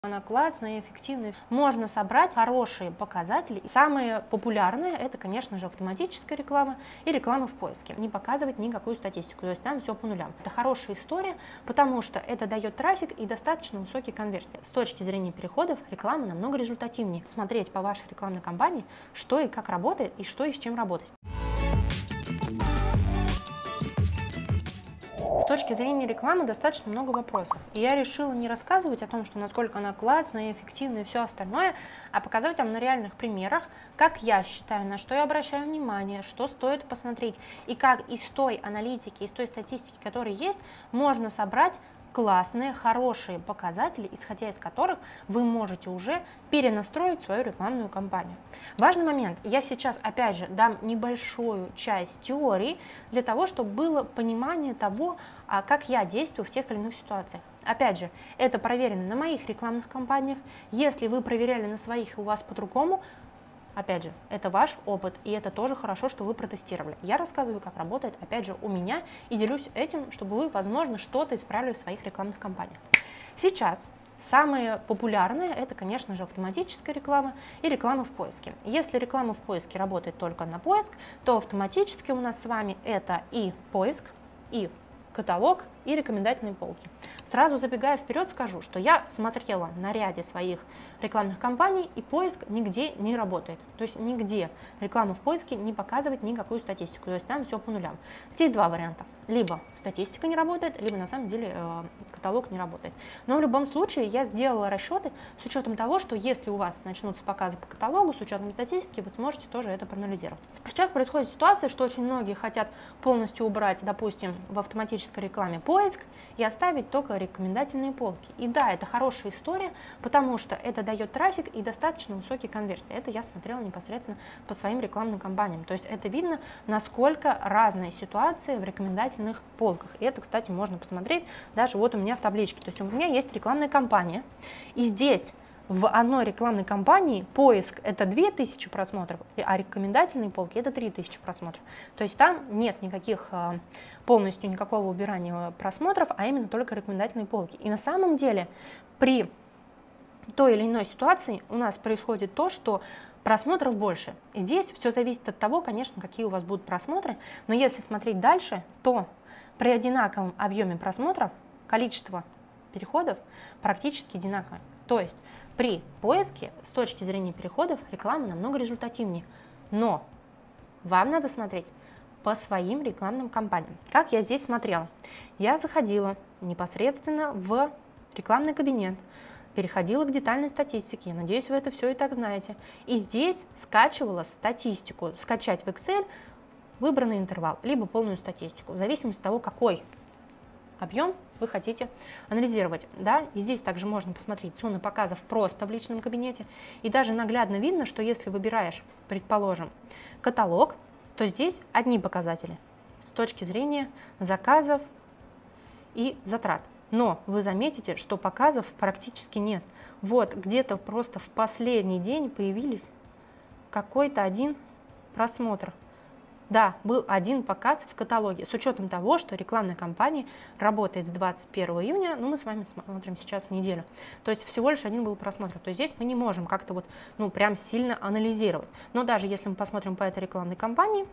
Она классная и эффективная. Можно собрать хорошие показатели. И самые популярные это, конечно же, автоматическая реклама и реклама в поиске. Не показывать никакую статистику, то есть там все по нулям. Это хорошая история, потому что это дает трафик и достаточно высокие конверсии. С точки зрения переходов реклама намного результативнее. Смотреть по вашей рекламной кампании, что и как работает, и что и с чем работать. С точки зрения рекламы достаточно много вопросов. И я решила не рассказывать о том, что насколько она классная, эффективная и все остальное, а показать вам на реальных примерах, как я считаю, на что я обращаю внимание, что стоит посмотреть, и как из той аналитики, из той статистики, которая есть, можно собрать классные, хорошие показатели, исходя из которых вы можете уже перенастроить свою рекламную кампанию. Важный момент. Я сейчас, опять же, дам небольшую часть теории для того, чтобы было понимание того, как я действую в тех или иных ситуациях. Опять же, это проверено на моих рекламных кампаниях. Если вы проверяли на своих и у вас по-другому, опять же, это ваш опыт, и это тоже хорошо, что вы протестировали. Я рассказываю, как работает, опять же, у меня, и делюсь этим, чтобы вы, возможно, что-то исправили в своих рекламных кампаниях. Сейчас самые популярные это, конечно же, автоматическая реклама и реклама в поиске. Если реклама в поиске работает только на поиск, то автоматически у нас с вами это и поиск, и каталог, и рекомендательные полки. Сразу забегая вперед, скажу, что я смотрела на ряде своих рекламных кампаний, и поиск нигде не работает. То есть нигде реклама в поиске не показывает никакую статистику, то есть там все по нулям. Здесь два варианта. Либо статистика не работает, либо на самом деле каталог не работает. Но в любом случае я сделала расчеты с учетом того, что если у вас начнутся показы по каталогу, с учетом статистики, вы сможете тоже это проанализировать. Сейчас происходит ситуация, что очень многие хотят полностью убрать, допустим, в автоматической рекламе поиск и оставить только рекомендательные полки. И да, это хорошая история, потому что это дает трафик и достаточно высокие конверсии. Это я смотрела непосредственно по своим рекламным кампаниям. То есть это видно, насколько разные ситуации в рекомендательных полках. И это, кстати, можно посмотреть даже вот у меня в табличке. То есть у меня есть рекламная кампания, и здесь в одной рекламной кампании поиск это 2000 просмотров, а рекомендательные полки это 3000 просмотров. То есть там нет никаких полностью никакого убирания просмотров, а именно только рекомендательные полки. И на самом деле при той или иной ситуации у нас происходит то, что просмотров больше. Здесь все зависит от того, конечно, какие у вас будут просмотры, но если смотреть дальше, то при одинаковом объеме просмотров количество переходов практически одинаковое. То есть при поиске с точки зрения переходов реклама намного результативнее. Но вам надо смотреть по своим рекламным кампаниям. Как я здесь смотрела? Я заходила непосредственно в рекламный кабинет, переходила к детальной статистике, я надеюсь, вы это все и так знаете. И здесь скачивала статистику, скачать в Excel выбранный интервал, либо полную статистику, в зависимости от того, какой объем вы хотите анализировать. Да? И здесь также можно посмотреть суммы показов просто в личном кабинете. И даже наглядно видно, что если выбираешь, предположим, каталог, то здесь одни показатели с точки зрения заказов и затрат. Но вы заметите, что показов практически нет. Вот где-то просто в последний день появились какой-то один просмотр. Да, был один показ в каталоге, с учетом того, что рекламная кампания работает с 21 июня, ну мы с вами смотрим сейчас неделю, то есть всего лишь один был просмотр, то есть здесь мы не можем как-то вот, ну прям сильно анализировать. Но даже если мы посмотрим по этой рекламной кампании,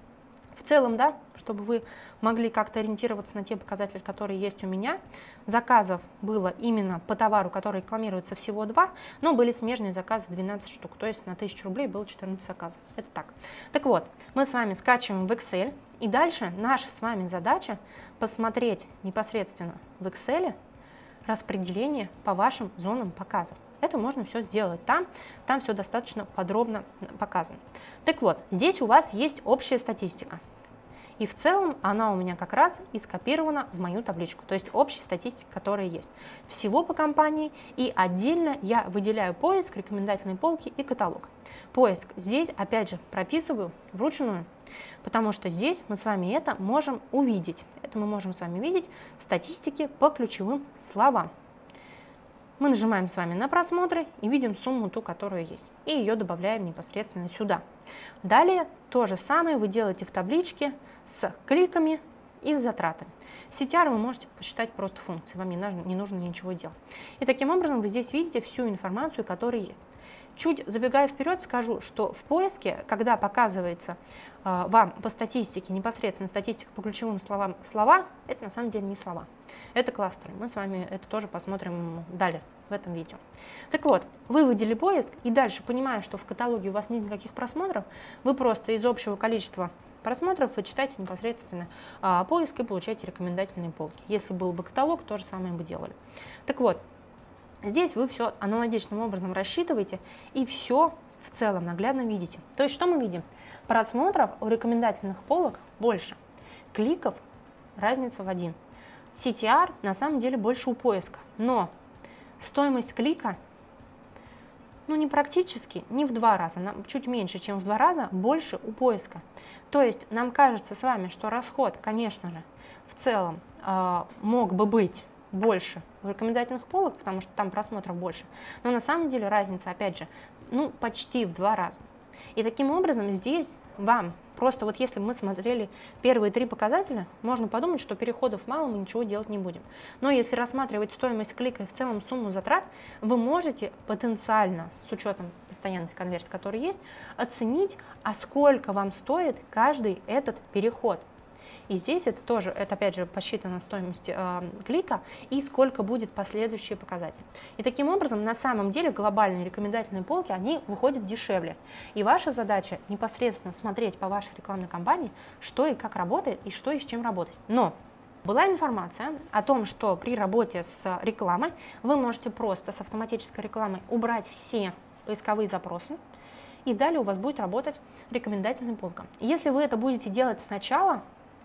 в целом, да, чтобы вы могли как-то ориентироваться на те показатели, которые есть у меня, заказов было именно по товару, который рекламируется, всего 2, но были смежные заказы 12 штук, то есть на 1000 рублей было 14 заказов. Это так. Так вот, мы с вами скачиваем в Excel, и дальше наша с вами задача посмотреть непосредственно в Excel распределение по вашим зонам показов. Это можно все сделать там все достаточно подробно показано. Так вот, здесь у вас есть общая статистика. И в целом она у меня как раз и скопирована в мою табличку, то есть общая статистика, которая есть. Всего по компании, и отдельно я выделяю поиск, рекомендательные полки и каталог. Поиск здесь, опять же, прописываю вручную, потому что здесь мы с вами это можем увидеть. Это мы можем с вами видеть в статистике по ключевым словам. Мы нажимаем с вами на просмотры и видим сумму ту, которая есть, и ее добавляем непосредственно сюда. Далее то же самое вы делаете в табличке с кликами и с затратами. CTR вы можете посчитать просто функции, вам не нужно ничего делать. И таким образом вы здесь видите всю информацию, которая есть. Чуть забегая вперед, скажу, что в поиске, когда показывается вам по статистике, непосредственно статистика по ключевым словам, слова, это на самом деле не слова, это кластеры. Мы с вами это тоже посмотрим далее в этом видео. Так вот, вы выводили поиск и дальше, понимая, что в каталоге у вас нет никаких просмотров, вы просто из общего количества просмотров вы читаете непосредственно поиск и получаете рекомендательные полки. Если был бы каталог, то же самое бы делали. Так вот, здесь вы все аналогичным образом рассчитываете и все в целом наглядно видите. То есть что мы видим? Просмотров у рекомендательных полок больше, кликов разница в 1. CTR на самом деле больше у поиска, но стоимость клика, ну не практически, не в 2 раза, чуть меньше, чем в 2 раза больше у поиска. То есть нам кажется с вами, что расход, конечно же, в целом мог бы быть больше в рекомендательных полок, потому что там просмотров больше, но на самом деле разница, опять же, ну почти в 2 раза. И таким образом здесь вам просто вот если бы мы смотрели первые 3 показателя, можно подумать, что переходов мало, мы ничего делать не будем. Но если рассматривать стоимость клика и в целом сумму затрат, вы можете потенциально, с учетом постоянных конверсий, которые есть, оценить, а сколько вам стоит каждый этот переход. И здесь это тоже, это опять же посчитана стоимость клика и сколько будет последующие показатели. И таким образом на самом деле глобальные рекомендательные полки, они выходят дешевле. И ваша задача непосредственно смотреть по вашей рекламной кампании, что и как работает и что и с чем работать. Но была информация о том, что при работе с рекламой вы можете просто с автоматической рекламой убрать все поисковые запросы, и далее у вас будет работать рекомендательная полка. Если вы это будете делать сначала,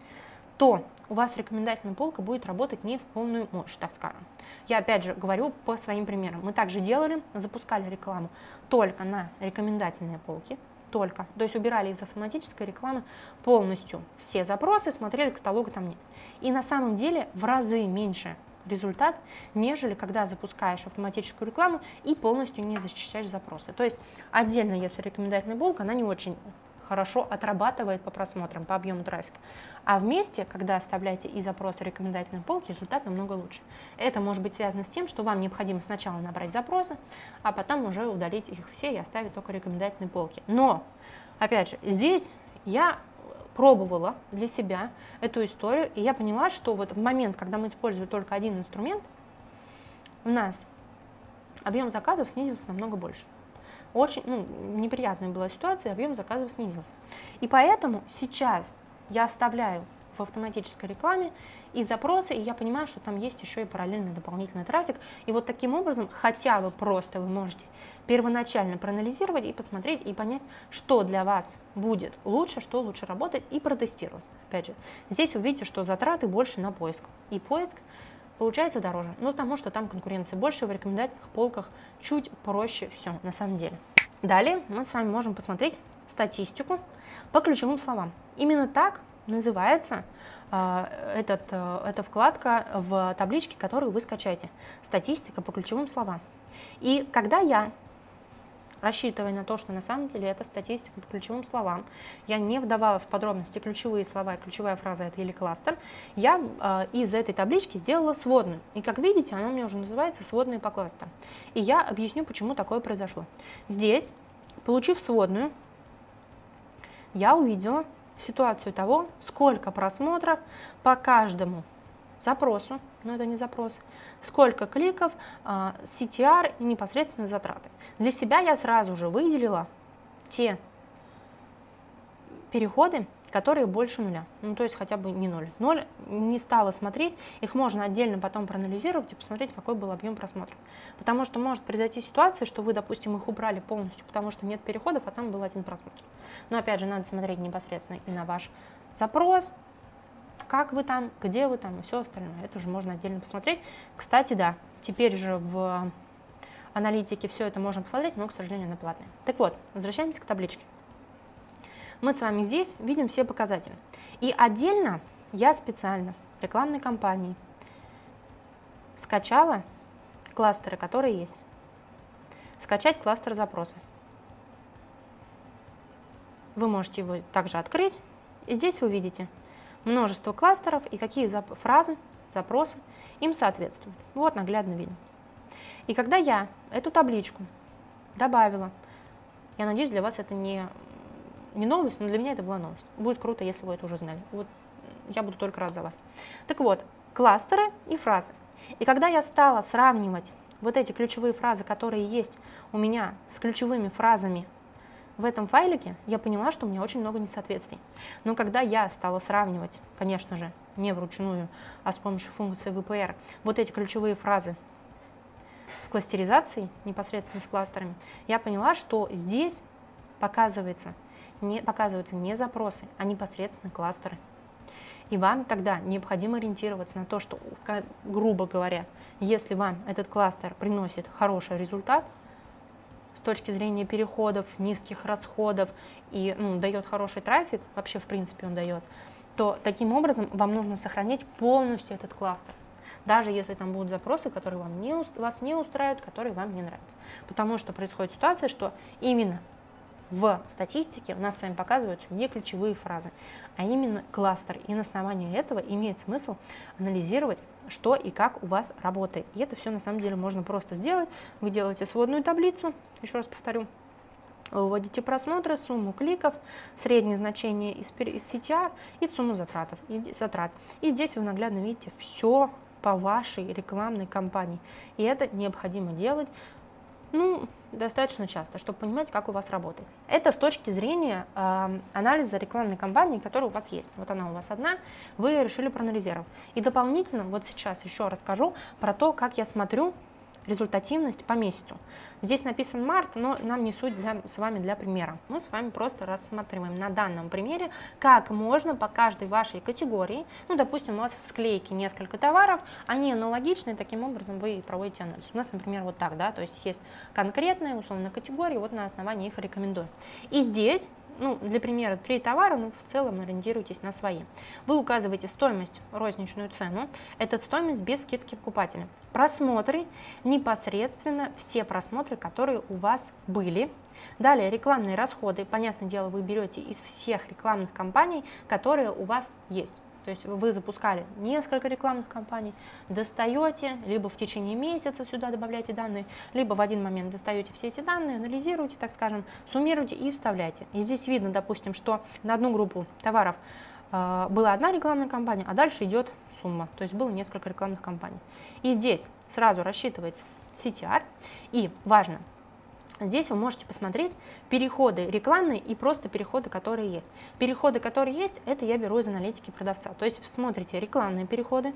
то у вас рекомендательная полка будет работать не в полную мощь, так скажем. Я опять же говорю по своим примерам. Мы также делали, запускали рекламу только на рекомендательные полки, только. То есть убирали из автоматической рекламы полностью все запросы, смотрели каталога, там нет. И на самом деле в разы меньше результат, нежели когда запускаешь автоматическую рекламу и полностью не защищаешь запросы. То есть отдельно, если рекомендательная полка, она не очень хорошо отрабатывает по просмотрам, по объему трафика. А вместе, когда оставляете и запросы рекомендательной полки, результат намного лучше. Это может быть связано с тем, что вам необходимо сначала набрать запросы, а потом уже удалить их все и оставить только рекомендательные полки. Но, опять же, здесь я пробовала для себя эту историю, и я поняла, что вот в момент, когда мы используем только один инструмент, у нас объем заказов снизился намного больше. Очень неприятная была ситуация, объем заказов снизился. И поэтому сейчас я оставляю в автоматической рекламе и запросы, и я понимаю, что там есть еще и параллельный дополнительный трафик. И вот таким образом хотя бы просто вы можете первоначально проанализировать и посмотреть, и понять, что для вас будет лучше, что лучше работать, и протестировать. Опять же, здесь вы видите, что затраты больше на поиск. И поиск получается дороже, потому что там конкуренция больше, в рекомендательных полках чуть проще все на самом деле. Далее мы с вами можем посмотреть статистику по ключевым словам. Именно так называется эта вкладка в табличке, которую вы скачаете. Статистика по ключевым словам. И когда я рассчитывая на то, что на самом деле это статистика по ключевым словам, я не вдавалась в подробности ключевые слова, ключевая фраза это или кластер, я из этой таблички сделала сводную. И как видите, она у меня уже называется сводные по кластерам. И я объясню, почему такое произошло. Здесь, получив сводную, я увидела ситуацию того, сколько просмотров по каждому запросу, но это не запрос, сколько кликов, CTR и непосредственно затраты. Для себя я сразу же выделила те переходы, которые больше нуля, то есть хотя бы не 0. 0 не стала смотреть, их можно отдельно потом проанализировать и посмотреть, какой был объем просмотров. Потому что может произойти ситуация, что вы, допустим, их убрали полностью, потому что нет переходов, а там был один просмотр. Но опять же, надо смотреть непосредственно и на ваш запрос, как вы там, где вы там и все остальное. Это уже можно отдельно посмотреть. Кстати, да, теперь же в аналитике все это можно посмотреть, но, к сожалению, она платная. Так вот, возвращаемся к табличке. Мы с вами здесь видим все показатели. И отдельно я специально в рекламной кампании скачала кластеры, которые есть. Скачать кластер запроса. Вы можете его также открыть. И здесь вы видите множество кластеров и какие фразы, запросы им соответствуют. Вот наглядно видно. И когда я эту табличку добавила, я надеюсь, для вас это не новость, но для меня это была новость. Будет круто, если вы это уже знали. Вот я буду только рад за вас. Так вот, кластеры и фразы. И когда я стала сравнивать вот эти ключевые фразы, которые есть у меня с ключевыми фразами в этом файлике, я поняла, что у меня очень много несоответствий. Но когда я стала сравнивать, конечно же, не вручную, а с помощью функции VPR, вот эти ключевые фразы с кластеризацией, непосредственно с кластерами, я поняла, что здесь показываются не запросы, а непосредственно кластеры. И вам тогда необходимо ориентироваться на то, что, грубо говоря, если вам этот кластер приносит хороший результат с точки зрения переходов, низких расходов и дает хороший трафик, вообще в принципе он дает, то таким образом вам нужно сохранять полностью этот кластер. Даже если там будут запросы, которые вас не устраивают, которые вам не нравятся. Потому что происходит ситуация, что именно в статистике у нас с вами показываются не ключевые фразы, а именно кластер. И на основании этого имеет смысл анализировать, что и как у вас работает. И это все на самом деле можно просто сделать. Вы делаете сводную таблицу, еще раз повторю, выводите просмотры, сумму кликов, среднее значение из CTR и сумму затрат. И здесь вы наглядно видите все по вашей рекламной кампании. И это необходимо делать достаточно часто, чтобы понимать, как у вас работает. Это с точки зрения анализа рекламной кампании, которая у вас есть. Вот она у вас одна, вы ее решили проанализировать. И дополнительно вот сейчас еще расскажу про то, как я смотрю результативность по месяцу. Здесь написан март, но нам не суть с вами для примера. Мы с вами просто рассматриваем на данном примере, как можно по каждой вашей категории, допустим, у вас в склейке несколько товаров, они аналогичны, таким образом вы проводите анализ. У нас, например, вот так, то есть есть конкретные, условно, категории, вот на основании их рекомендую. И здесь, для примера, 3 товара, в целом ориентируйтесь на свои. Вы указываете стоимость, розничную цену, это стоимость без скидки покупателя. Просмотры, непосредственно все просмотры, которые у вас были. Далее рекламные расходы, понятное дело, вы берете из всех рекламных кампаний, которые у вас есть. То есть вы запускали несколько рекламных кампаний, достаете, либо в течение месяца сюда добавляете данные, либо в один момент достаете все эти данные, анализируете, так скажем, суммируете и вставляете. И здесь видно, допустим, что на одну группу товаров была одна рекламная кампания, а дальше идет сумма, то есть было несколько рекламных кампаний. И здесь сразу рассчитывается CTR, и важно, здесь вы можете посмотреть переходы рекламные и просто переходы, которые есть. Переходы, которые есть, это я беру из аналитики продавца. То есть смотрите рекламные переходы.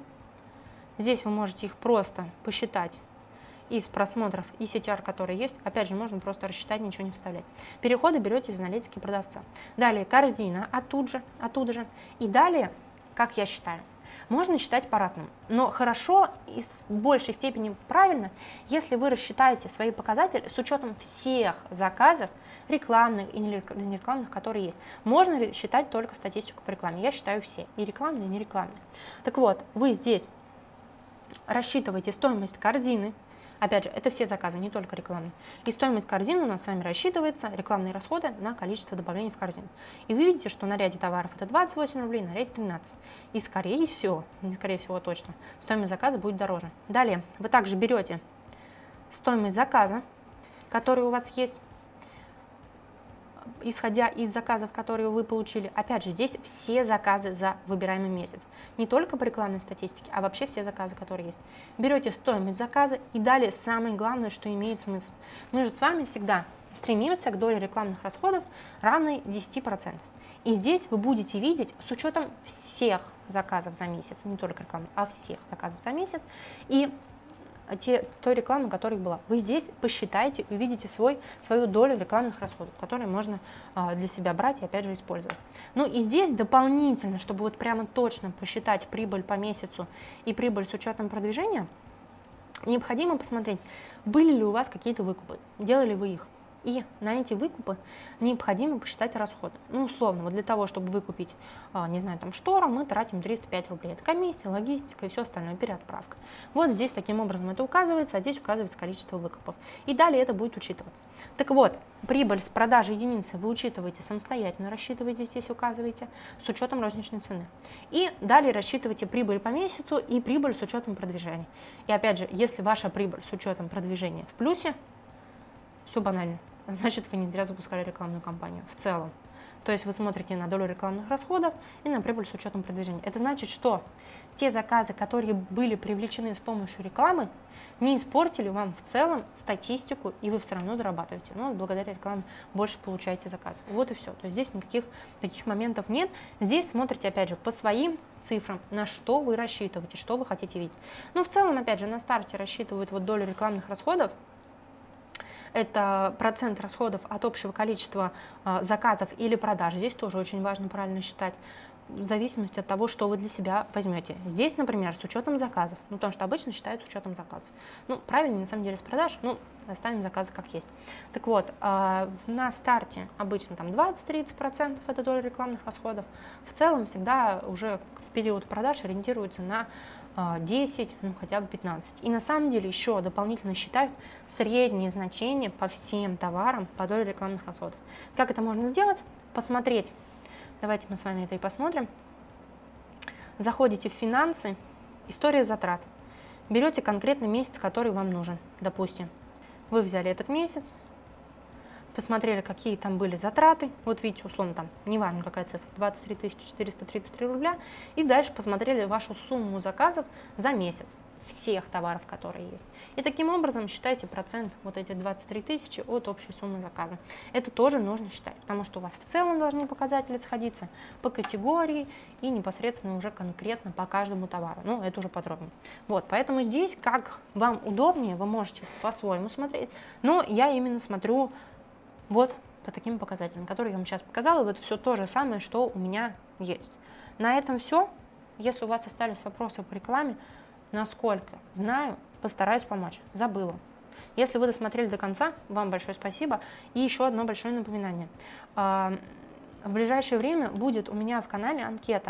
Здесь вы можете их просто посчитать из просмотров и CTR, которые есть. Опять же, можно просто рассчитать, ничего не вставлять. Переходы берете из аналитики продавца. Далее корзина оттуда же. И далее, как я считаю, можно считать по-разному, но хорошо и с большей степени правильно, если вы рассчитаете свои показатели с учетом всех заказов, рекламных и нерекламных, которые есть. Можно считать только статистику по рекламе. Я считаю все, и рекламные, и нерекламные. Так вот, вы здесь рассчитываете стоимость корзины. Опять же, это все заказы, не только рекламные. И стоимость корзины у нас с вами рассчитывается, рекламные расходы на количество добавлений в корзину. И вы видите, что на ряде товаров это 28 рублей, на ряде 13. И скорее всего точно, стоимость заказа будет дороже. Далее, вы также берете стоимость заказа, который у вас есть, исходя из заказов, которые вы получили. Опять же, здесь все заказы за выбираемый месяц. Не только по рекламной статистике, а вообще все заказы, которые есть. Берете стоимость заказа и далее самое главное, что имеет смысл. Мы же с вами всегда стремимся к доле рекламных расходов, равной 10%. И здесь вы будете видеть с учетом всех заказов за месяц, не только рекламных, а всех заказов за месяц, и той рекламы, которая была. Вы здесь посчитаете, увидите свою долю рекламных расходов, которые можно для себя брать и опять же использовать. Ну и здесь дополнительно, чтобы вот прямо точно посчитать прибыль по месяцу и прибыль с учетом продвижения, необходимо посмотреть, были ли у вас какие-то выкупы, делали вы их. И на эти выкупы необходимо посчитать расходы. Ну, условно, вот для того, чтобы выкупить, не знаю, там штора, мы тратим 305 рублей. Это комиссия, логистика и все остальное, переотправка. Вот здесь таким образом это указывается, а здесь указывается количество выкупов. И далее это будет учитываться. Так вот, прибыль с продажи единицы вы учитываете самостоятельно, рассчитываете, здесь указываете, с учетом розничной цены. И далее рассчитываете прибыль по месяцу и прибыль с учетом продвижения. И опять же, если ваша прибыль с учетом продвижения в плюсе, все банально. Значит, вы не зря запускали рекламную кампанию в целом. То есть вы смотрите на долю рекламных расходов и на прибыль с учетом продвижения. Это значит, что те заказы, которые были привлечены с помощью рекламы, не испортили вам в целом статистику, и вы все равно зарабатываете. Но благодаря рекламе больше получаете заказов. Вот и все. То есть здесь никаких таких моментов нет. Здесь смотрите, опять же, по своим цифрам, на что вы рассчитываете, что вы хотите видеть. Ну, в целом, опять же, на старте рассчитывают вот долю рекламных расходов. Это процент расходов от общего количества заказов или продаж. Здесь тоже очень важно правильно считать, в зависимости от того, что вы для себя возьмете. Здесь, например, с учетом заказов, ну, потому что обычно считают с учетом заказов. Ну, правильно, на самом деле, с продаж, ну, оставим заказы как есть. Так вот, на старте обычно там 20-30% это доля рекламных расходов. В целом всегда уже в период продаж ориентируются на 10, ну хотя бы 15. И на самом деле еще дополнительно считают средние значения по всем товарам по доле рекламных расходов. Как это можно сделать? Посмотреть. Давайте мы с вами это и посмотрим. Заходите в финансы, история затрат. Берете конкретный месяц, который вам нужен. Допустим, вы взяли этот месяц, посмотрели, какие там были затраты, вот видите, условно там, неважно какая цифра, 23 433 рубля, и дальше посмотрели вашу сумму заказов за месяц, всех товаров, которые есть. И таким образом считайте процент, вот эти 23 тысячи от общей суммы заказа. Это тоже нужно считать, потому что у вас в целом должны показатели сходиться по категории и непосредственно уже конкретно по каждому товару. Ну, это уже подробнее. Вот, поэтому здесь, как вам удобнее, вы можете по-своему смотреть, но я именно смотрю вот по таким показателям, которые я вам сейчас показала. Вот все то же самое, что у меня есть. На этом все. Если у вас остались вопросы по рекламе, насколько знаю, постараюсь помочь. Забыла. Если вы досмотрели до конца, вам большое спасибо. И еще одно большое напоминание. В ближайшее время будет у меня в канале анкета.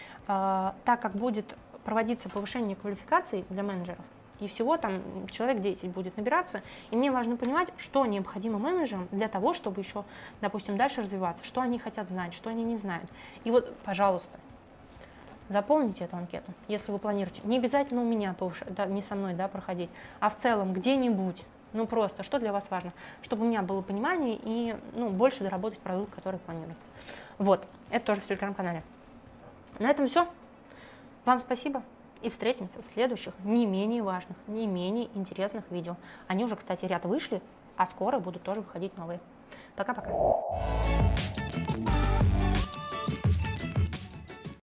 Так как будет проводиться повышение квалификации для менеджеров, и всего там человек 10 будет набираться, и мне важно понимать, что необходимо менеджерам для того, чтобы еще, допустим, дальше развиваться, что они хотят знать, что они не знают. И вот, пожалуйста, заполните эту анкету, если вы планируете. Не обязательно у меня, да, не со мной, да, проходить, а в целом где-нибудь. Ну просто, что для вас важно? Чтобы у меня было понимание и больше доработать продукт, который планируется. Вот, это тоже в телеграм-канале. На этом все. Вам спасибо. И встретимся в следующих не менее важных, не менее интересных видео. Они уже, кстати, ряд вышли, а скоро будут тоже выходить новые. Пока-пока.